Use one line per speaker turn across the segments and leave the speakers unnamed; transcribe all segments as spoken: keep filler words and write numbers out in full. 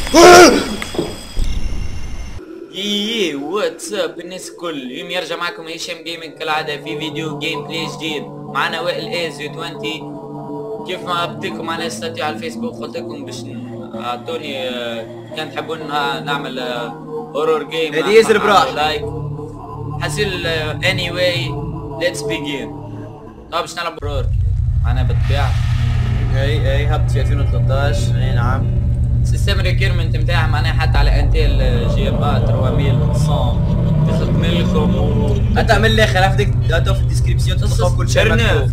يي واتساب الناس الكل، اليوم يرجع معكم هشام جيمنج كالعادة في فيديو جيم بلاي جديد. معنا وائل ايزيو عشرين. كيف ما بديكم معنا ستاتيو على الفيسبوك قلت لكم باش اعطوني كان تحبون نعمل هورور جيم
هذه يزر براح
لايك حسيل. اني واي ليتس بيجين. طب باش نلعب هورور معنا بالطبيعة.
اي اي هبط في ألفين وثلاثطاش. اي نعم.
سيستم ريكيرمنت نتاعها معناها حتى على انتيل جي ام ا ثلاثمية ومئتين تخدم لكم.
حتى من الاخر عرفتك داتو في الديسكريبسيون تلقاو كل شيء مكتوب.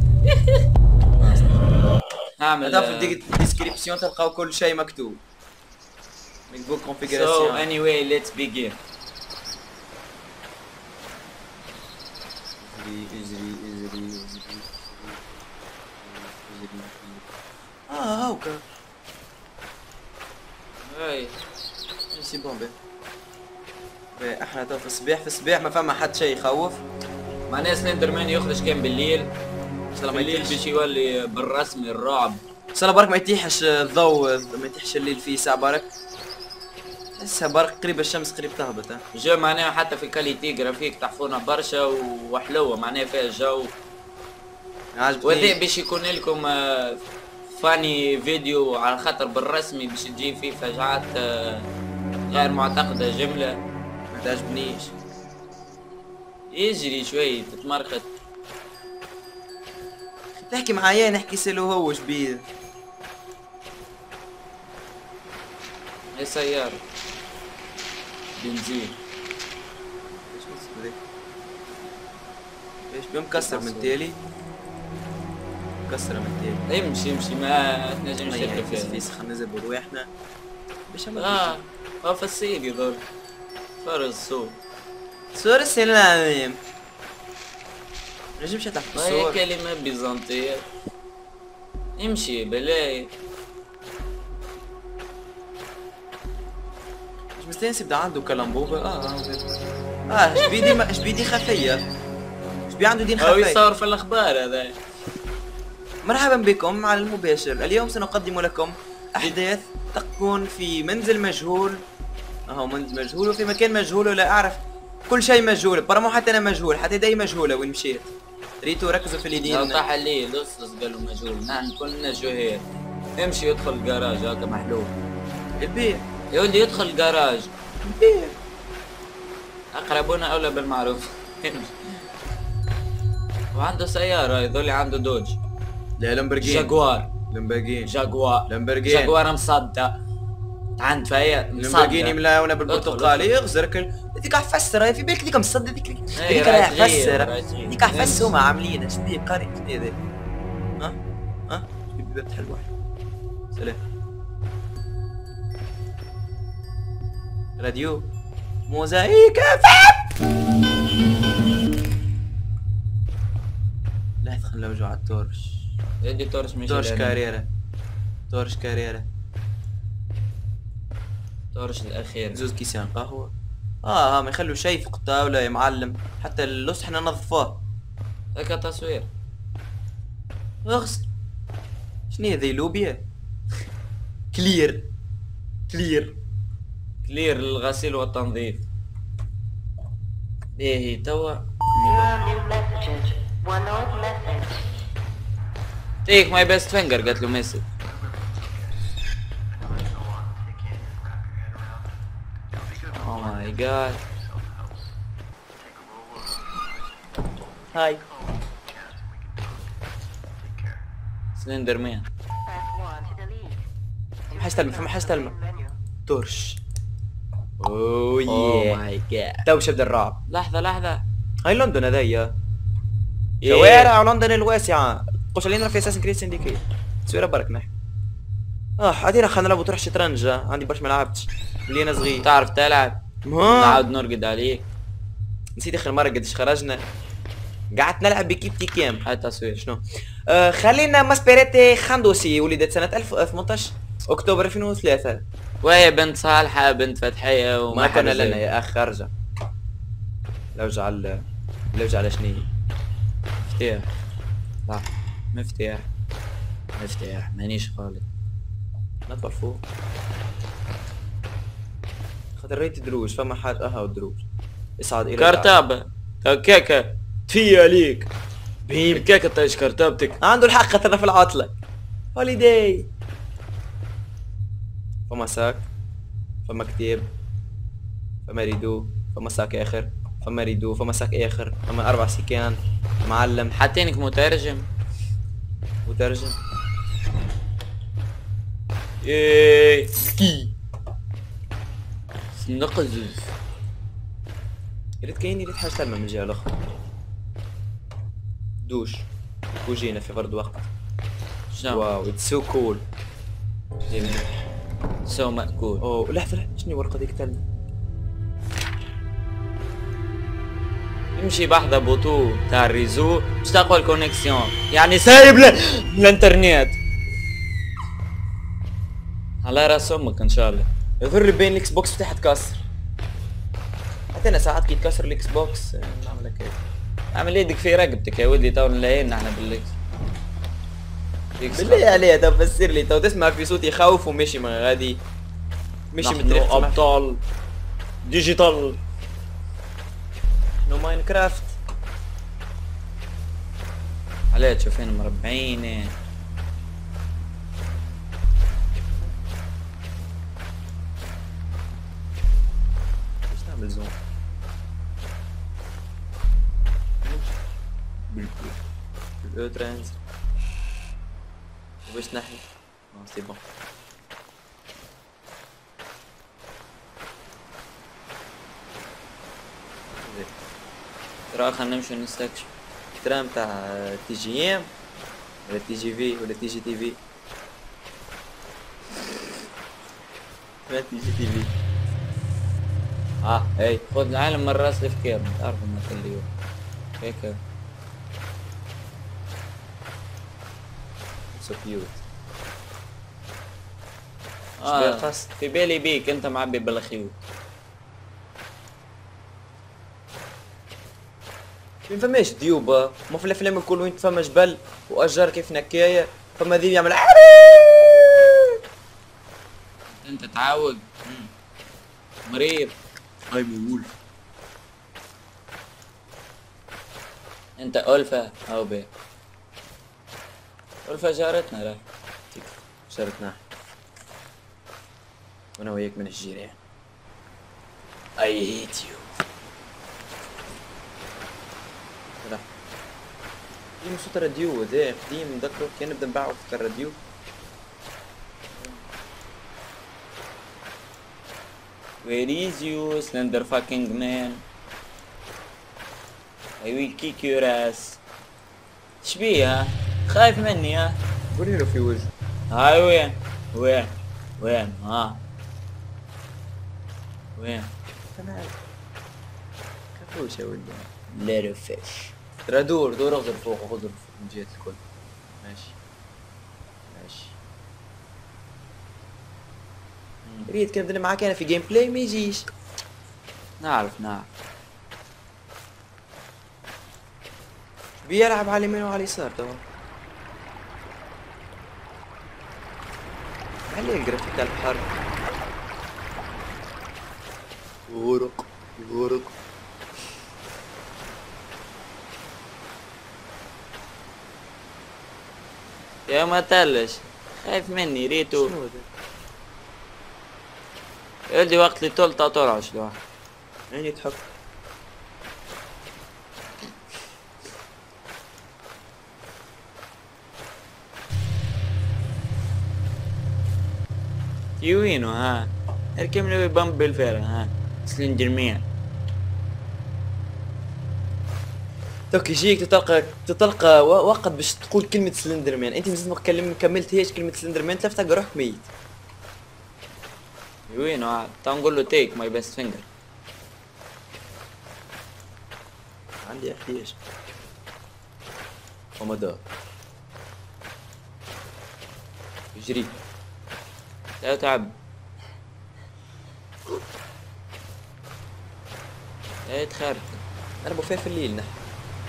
هعمل
هذا في الديسكريبسيون تلقاو كل شيء مكتوب. مكتوب كونفيغوراسيون.
So anyway let's begin.
اجري اجري اجري اجري اجري. اه هاوكا.
هاي
سي بون بي. بي احنا تو في الصباح في الصباح ما فما حد شيء يخوف.
معناها سلندر مان يخرج كان بالليل.
سلام ما
بالليل
يطيحش.
باش يولي بالرسمي الرعب.
سلام برك ما يتيحش الضوء، ما يتيحش الليل فيه ساعة برك. لسه برك قريب الشمس قريب تهبط. ها
جو معناها حتى في الكاليتي جرافيك تحفونا برشا وحلوة معناها فيها الجو.
عجبتني.
وهذا باش يكون لكم آه، فاني فيديو على خاطر بالرسمي باش تجي فيه فجعات آه، غير معتقدة جملة.
ما تعجبنيش.
يجري شوي تتمرقد.
تحكي معايا نحكي سلو هو وش بيه.
هي سيارة بنزين.
ايش بيه مكسر من تالي. مكسرة من تالي.
امشي امشي ما تنجمش تركب
فيس
فيها.
فيس خلينا نزل برواحنا باش
اه اه فالسيد يضر فرز السوق.
صور السلام. نجمش تحت
هاي
الصور.
كلمة بيزنطية. امشي بلاي.
مش مستانس يبدا عنده كلامبوبة. اه اه اه شبيدي ما شبيدي خفية. شبي عنده دين
هو
خفي.
يصور في الاخبار هذا.
مرحبا بكم على المباشر. اليوم سنقدم لكم احداث تكون في منزل مجهول. اهو منزل مجهول وفي مكان مجهول ولا اعرف كل شيء مجهول. برا حتى انا مجهول حتى يدي مجهولة وين مشيت. ريتو ركزوا في
لو
اليدين.
طاح الليل لصص قالوا مجهول. نحن كلنا جهال. امشي يدخل الجراج هاكا محلول.
البيع
يا ولدي يدخل الجراج.
البيع.
اقربونا اولى بالمعروف. وعنده سيارة يظل عنده دوج.
لا لامبرجين.
جاكوار.
لامبرجين.
جاكوار.
لامبرجين.
جاكوار مصدق. عند فيا
لامبرجيني ملاونة
ادخل،
بالبرتقالي يغزرك. هذيك حفسر هاي في بالك ديك مصدق ديك
إيه،
هذيك راهي
راجعين،
حفسر.
راجعين.
ديك حفس هما عاملين اش بيه قاري اش بيه ذا. ها ها بيبات حلوة. سلام. راديو موزايك فاب. لا خلنا نرجع على التورش.
يدي تورش مش
تورش
الأنمي.
كاريرا. تورش كاريرا.
تورش الاخير.
زوز كيسان قهوة. اه ها ما يخلوا شيء فوق الطاولة يا معلم. حتى اللص احنا نظفوه.
هكا تصوير.
اغسل. شنو ذي لوبيا؟ كلير. كلير.
كلير للغسيل والتنظيف. ايه توا تيك ماي بيست فينجر قالت له مسج. او ماي جاد.
هاي.
سلندر مان.
فما حاجة تلمع فما حاجة تلمع. تورش. اوه
اوه
ياه.
ماي جاد.
تو شبدا الرعب.
لحظة لحظة.
هاي لندن هذيا.
إيه.
شوارع لندن الواسعة. قوش علينا في اساسن كريد سنديكيت. تصويرة برك نحن. اه عادينا خلينا نلعبو تروح شطرنج. عندي برشا ما لعبتش. اللي انا صغير.
تعرف تلعب؟
ما
نعاود نرقد عليك.
نسيت اخر مرة قديش خرجنا. قعدت نلعب بكيبتي كام.
هاي تصوير.
شنو؟ آه خلينا ماسبيريتي خندوسي ولدت سنة ألف وثمانية عشر اكتوبر ألفين وثلاثة.
وهي بنت صالحة بنت فتحية وما
ما كنا
حدا
لنا
زي-
يا اخ ارجع. لو جعل لو جعل شني.
مفتاح. لا مفتاح. مفتاح مانيش خالد.
نطبع فوق. خاطر ريت دروج فما حاجة اها دروج. اصعد الى الأعلى.
كرتابة كيكة تفيا عليك
بيم.
كيكة تعيش كرتابتك.
عنده الحق خاطرنا في العطلة. هوليداي. فما ساك، فما كتاب، فما ريدو، فما ساك اخر، فما ريدو، فما ساك اخر، فما اربع سكان، معلم،
حاطينك مترجم.
مترجم.
ايه سكي نقزز.
يا ريت كاين يا ريت حاجة تلمة من الجهة الأخرى. دوش وجينا في فرد وقت.
شنو
واو اتس سو كول.
سو مأكول.
اوه لحظة لحظة شنو الورقة ديك تلمة؟
امشي بحذا بوتو تاع الريزو باش تقوى الكونيكسيون، يعني سايب ل... الانترنت على راس امك ان شاء الله.
يضر بين الاكس بوكس فتح تكسر. حتى انا ساعات كي يتكسر الاكس بوكس نعمل لك هيك.
اعمل ايدك في رقبتك يا ولدي، تو نلاقينا احنا بالاكس.
بالله عليها تو فسر لي، تو تسمع في صوت يخوف ومشي من غادي مشي
نحن
متريح
ابطال ديجيتال.
نو ماينكرافت.
عليه تشوفين مربعين.
ايش نعمل زوم؟ بالاو ترانز وباش نحي؟ اه سي بون.
ترى خلينا نمشي نستكشف.
الترام تاع تي جي ام ولا تي جي في ولا تي جي تي في؟ لا تي جي تي في. اه اي
خذ العالم من راس الفكير، تعرفوا ما كل يوم هيك.
سو كيوت.
اه في بالي بيك انت معبي بالخيوط.
ما فماش ديوبة، ما في الافلام الكل وين فما جبل واشجار كيف نكاية، فما ذيب يعمل
انت تعوق مريض. هاي مولف. انت ألفة او بي ألفة جارتنا لا
شارتنا وانا وياك من الجيران. I hate you. لا قديم صوت الراديو ذا قديم نذكره كان نبدا نباعو في الراديو.
Where is you slender fucking man? I will kick your ass. شبيه خايف مني ها؟
قولي له في وجهه.
هاي وين وين وين ها وين؟
انا كفوش يا ولدي.
little fish.
ترى دور دور اغزر فوق اغزر فوق من جهة الكل. ماشي ماشي. ريت كان بدنا معاك انا في جيم بلاي ما يجيش.
نعرف نعرف.
بيلعب على اليمين وعلى اليسار تمام. عليه الجرافيك تاع البحر. غرق غرق.
يا ما تلش خايف مني ريتو.
شنو هذا؟
يلدي وقت اللي تلطى ترعش لوحدك.
عيني تحك.
يوينو ها اركب لي بامب بالفعل ها سلندر مان.
توك يجيك تتلقى تتلقى و- وقت باش تقول كلمة سلندر مان، انت مازلت ما كلم كملتهاش كلمة سلندر مان تلف تلقى روحك ميت.
يوينو ها تعال نقول له تيك ماي بيست فينجر.
عندي احتياج. ومدار. يجري.
لا تعب. لا تخرب.
انا بوفيها في الليل نحن.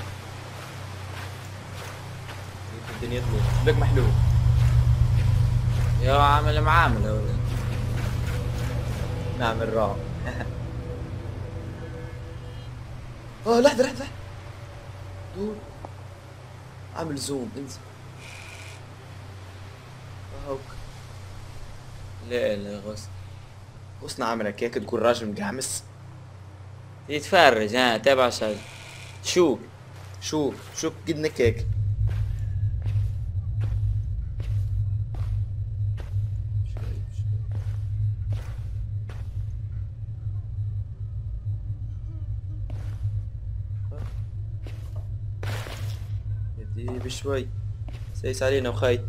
الدنيا تموت. بك محلول.
يا عامل معامل يا ولد.
نعمل رعب. اه لحظة لحظة لحظة دول عامل زوم انزل هاوك.
لا لا غصن.
غصن عاملك هيك تقول راجل مقعمس.
يتفرج ها تابع شغل. شو
شوف شوف قدنك هيك. يدي بشوي سيس علينا وخاي.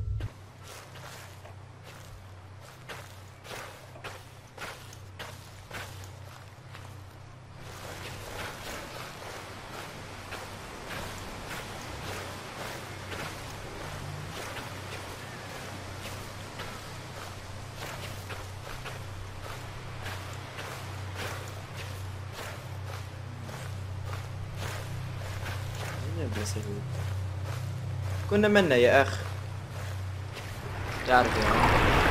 كنا منا يا اخ.
تعرف يا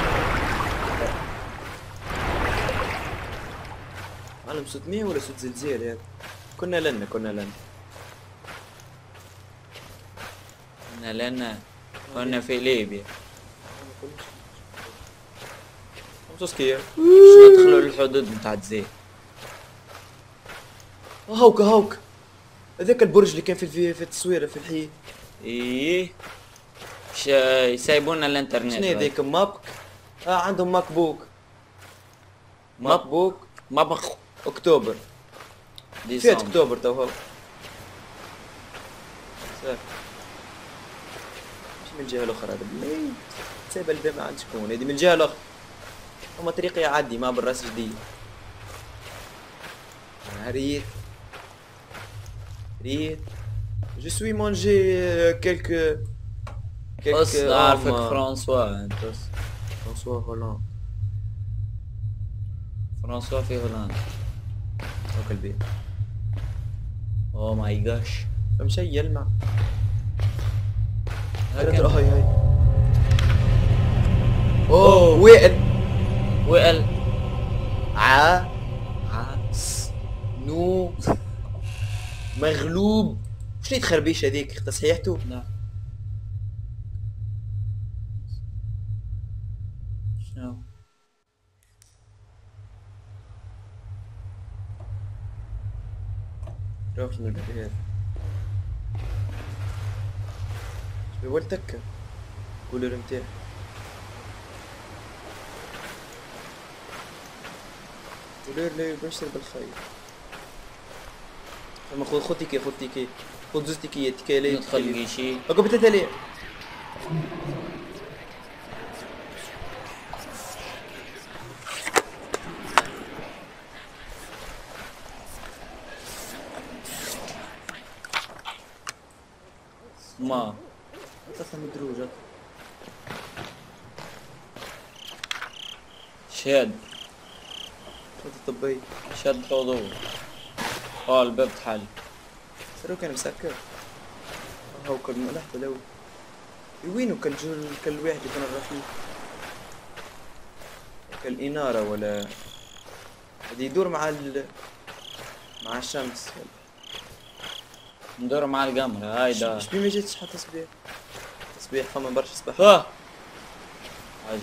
معلم صوت مية ولا صوت زلزال هذا؟ كنا لنا كنا لنا
كنا لنا كنا في ليبيا.
مسكية
شو ندخلوا للحدود نتاع الجزائر.
هاوك هاوك هذاك البرج اللي كان في في, في التصويره في الحي.
ايه ش يسايبونا الانترنت.
شنو هذيك مابك؟ اه عندهم ماك بوك. ماك بوك
مابخ
اكتوبر فيات اكتوبر تو هو صافي. مش من الجهه الاخرى هذا بالله سايب الباب ما عاد شكون هذه من الجهه الاخرى. هما طريق يعدي ما بالراس جديد. ريت ريت جو سوي مونجي كيلك
بص عارفك فرانسوا انت.
فرانسوا هولاند.
فرانسوا في هولندا.
هاك البيت.
اوه ماي جاش.
فمشي يلمع.
هاي
هاي هاي اوه وائل
وائل
ع
عاس
نو مغلوب. شنو تخربيش هذيك تصحيحته؟
لا شنو
روح من الباب هذا. شبي ولتك قولوا رمتاح. قولوا لي بشر بالخير. اما خذ خذ تيكي خذ تيكي خذ زوز تيكيات تيكي لي
ندخل كيشي.
اكو بتتالي.
ما
تطلع مدروجة.
شاد
شد الطبي
شد حضور. اه الباب تحل.
سرو كان مسكر. هاو كل لحظة لو وينو كل جول كل واحد يكون الرفيق كالإنارة ولا هذا يدور مع ال مع الشمس.
ندور مع القمر هايدا.
اش بي ما جيتش حتى تصبيح تصبيح فما برشا صباح.
اه عجب.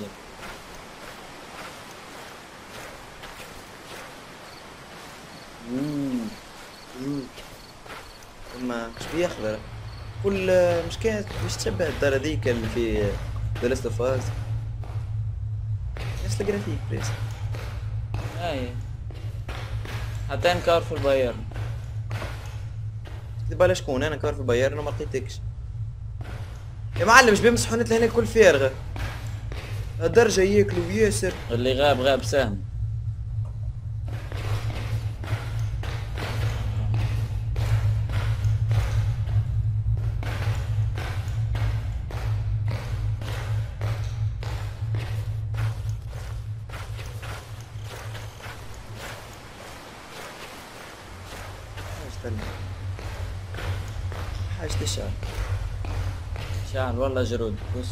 اما اش بي يخضر كل مش كانت مش تشبه الدار هذيك اللي في ذا لاست اوف اس. نفس الجرافيك بريس.
اي حتى انكار في البايرن.
تبى شكون انا كار في البايرن وما لقيتكش يا معلم. اش بيمسحوا نت لهنا الكل فارغه. الدرجه ياكلوا ياسر.
اللي غاب غاب سهم.
حاجة الشعر
شعر والله جرود. بص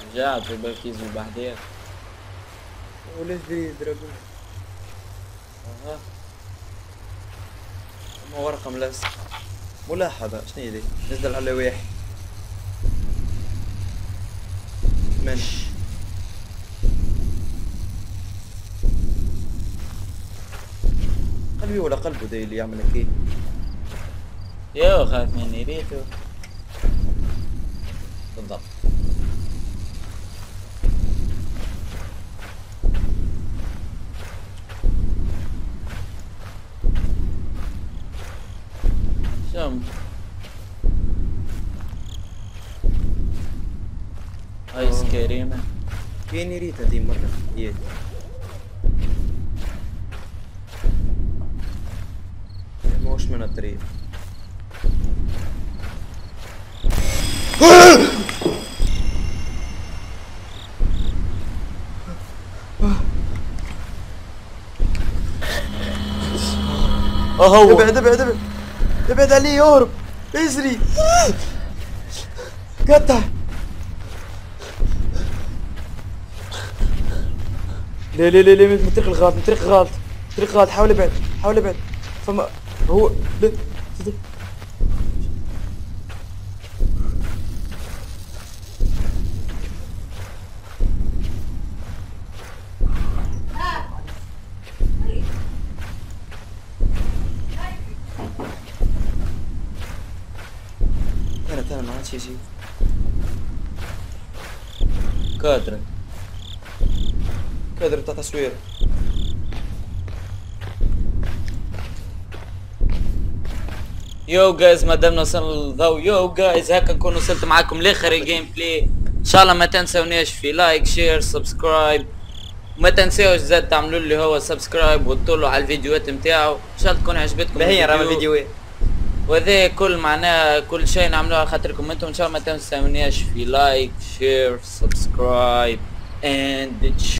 رجعت في بالكيز بالبحدير.
وليش بده يضربني؟ اها ما ورقة ملص ملاحظة شنو هي دي؟ نزل على واحد مش قلبي ولا قلبه ده اللي يعمل هيك.
يو خاف مني ريتو
بالضبط.
شم ايس كريمة.
كيني ريتا دي مرة ديت موش من الطريق.
اهو
ابعد ابعد ابعد ابعد عليه يهرب اجري قطع. لا لا لا لا من طريق الغلط من طريق غلط طريق غلط. حاول ابعد حاول ابعد فما هو لا انا انا ما عادش شيء
كادر.
كادر بتاع تصوير.
يو جايز ما دامنا وصلنا للضوء. يو جايز هكا نكون وصلت معاكم لاخر الجيم بلاي. ان شاء الله ما تنسونيش في لايك شير سبسكرايب. وما تنساوش زاد تعملوا اللي هو سبسكرايب وتطلعوا على الفيديوهات نتاعو. ان شاء الله تكون عجبتكم
هي راه
الفيديو.
فيديوهات
وهذا كل معناه كل شيء نعملوه على خاطركم انتم. ان شاء الله ما تنسونيش في لايك شير سبسكرايب and